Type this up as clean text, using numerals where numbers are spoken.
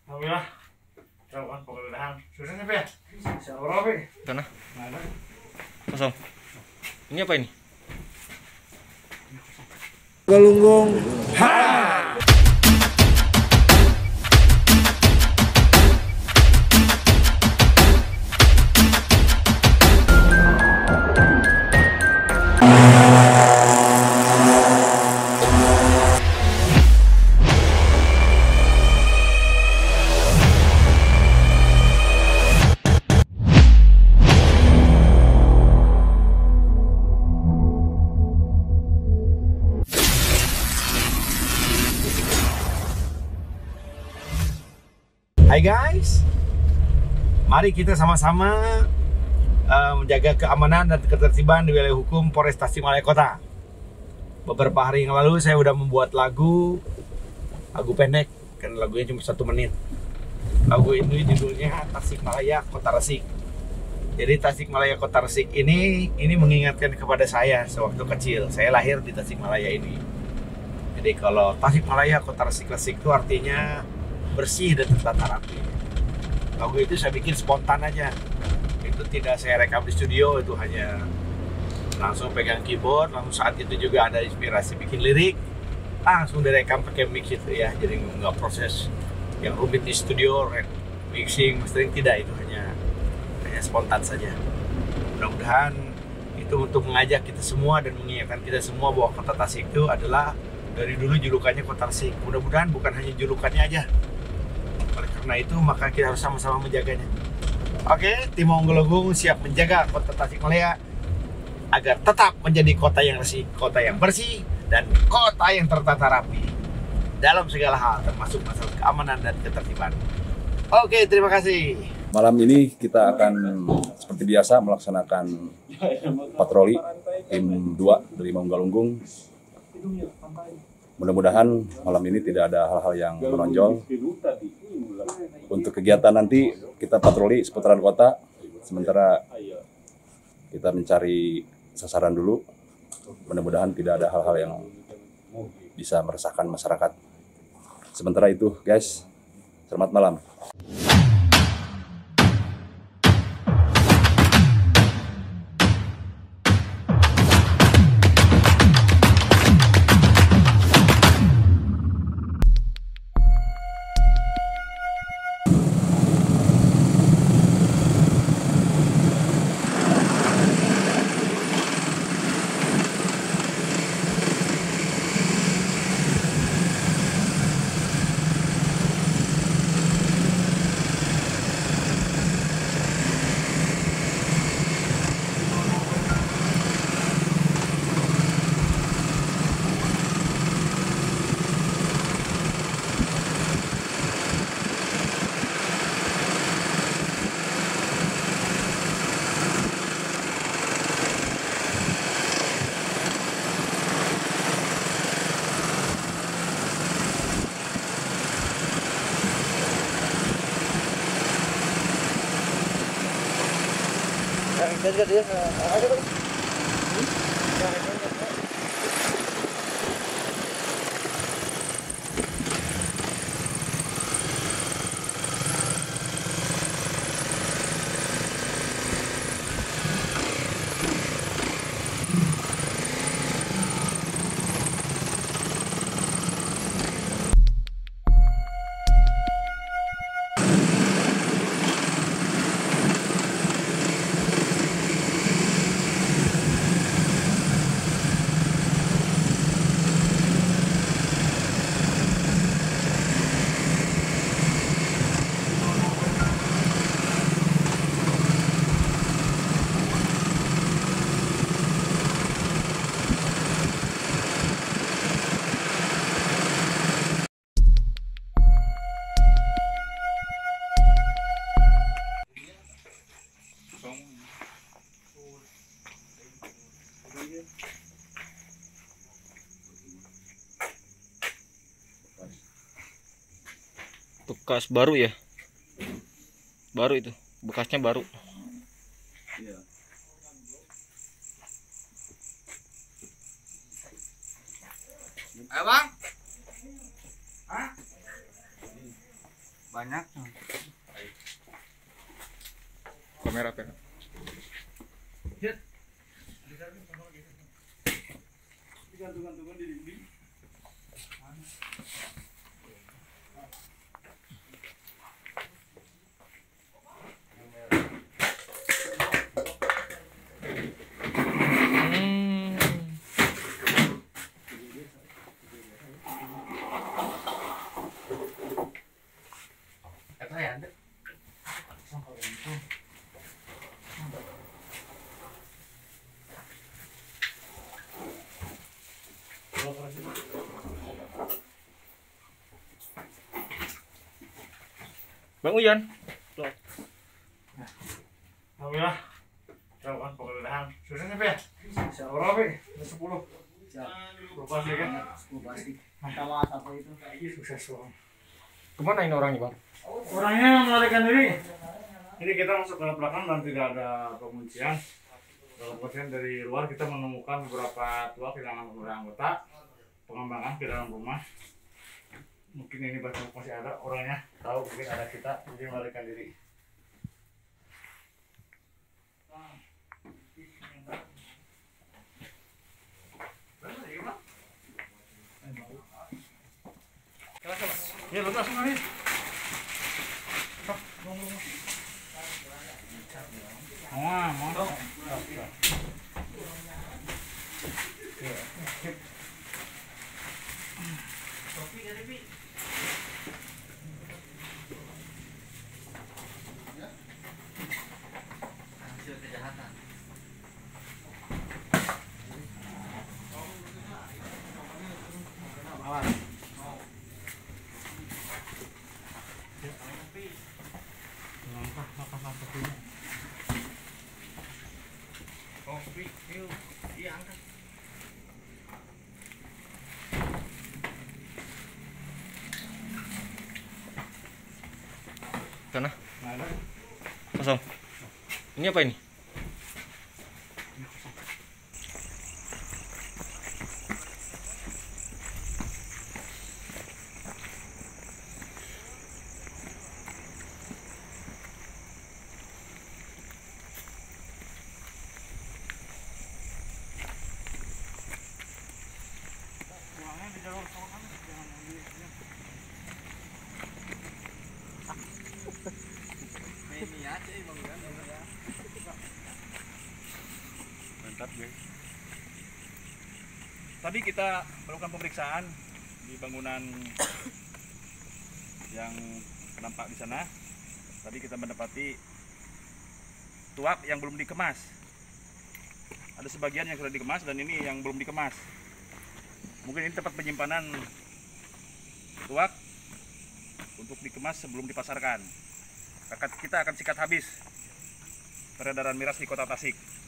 Alhamdulillah. Coba penggeledahan. Susah nih, ya? Siapa Robi? Sana. Mana? Kosong. Ini apa ini? Galunggung. Hai guys, mari kita sama-sama menjaga keamanan dan ketertiban di wilayah hukum Polres Tasikmalaya Kota. Beberapa hari yang lalu saya udah membuat lagu pendek, kan lagunya cuma 1 menit. Lagu ini judulnya Tasikmalaya Kota Resik. Jadi Tasikmalaya Kota Resik ini mengingatkan kepada saya sewaktu kecil. Saya lahir di Tasikmalaya ini. Jadi kalau Tasikmalaya Kota Resik itu artinya bersih dan tertata rapi. Lagu itu saya bikin spontan aja. Itu tidak saya rekam di studio, itu hanya langsung pegang keyboard, langsung saat itu juga ada inspirasi bikin lirik, langsung direkam pakai mix itu ya. Jadi nggak proses yang rumit di studio, mixing, mastering, tidak, itu hanya spontan saja. Mudah-mudahan itu untuk mengajak kita semua dan mengingatkan kita semua bahwa Kota Tasik itu adalah dari dulu julukannya Kota Resik. Mudah-mudahan bukan hanya julukannya aja. Karena itu maka kita harus sama-sama menjaganya. Oke, tim Onggelonggung siap menjaga Kota Tasikmalaya agar tetap menjadi kota yang resik, kota yang bersih, dan kota yang tertata rapi dalam segala hal, termasuk masalah keamanan dan ketertiban. Oke, terima kasih. Malam ini kita akan seperti biasa melaksanakan patroli tim 2 dari Onggelonggung. Mudah-mudahan malam ini tidak ada hal-hal yang menonjol. Untuk kegiatan nanti kita patroli seputaran kota, sementara kita mencari sasaran dulu. Mudah-mudahan tidak ada hal-hal yang bisa meresahkan masyarakat. Sementara itu guys, selamat malam. Bekas baru ya? Baru itu, bekasnya baru. Abang? Hah? banyak. Kamera apa? Bang Uyan. Alhamdulillah. Lakukan penggeledahan. Susah sampai ya? Berapa, Pak? 10. Siap. Berapa sih kan? Pasti. Sama apa itu? Sukses soal. Kemana ini orangnya bang? Orangnya melarikan diri. Jadi kita masuk ke belakang dan tidak ada penguncian. Kemudian dari luar kita menemukan beberapa tuak hilangan anggota pengembangan ke dalam rumah. Mungkin ini masih ada orangnya, tahu mungkin ada kita, jadi melarikan diri. Ya, lepas kemarin. Mau. Hasil kejahatan. Kopi, yuk, diangkat. Sana. Kosong. Ini apa ini? Mantap guys. Tadi kita melakukan pemeriksaan di bangunan yang nampak di sana. Tadi kita mendapati tuak yang belum dikemas. Ada sebagian yang sudah dikemas dan ini yang belum dikemas. Mungkin ini tempat penyimpanan tuak untuk dikemas sebelum dipasarkan. Kita akan sikat habis peredaran miras di Kota Tasik.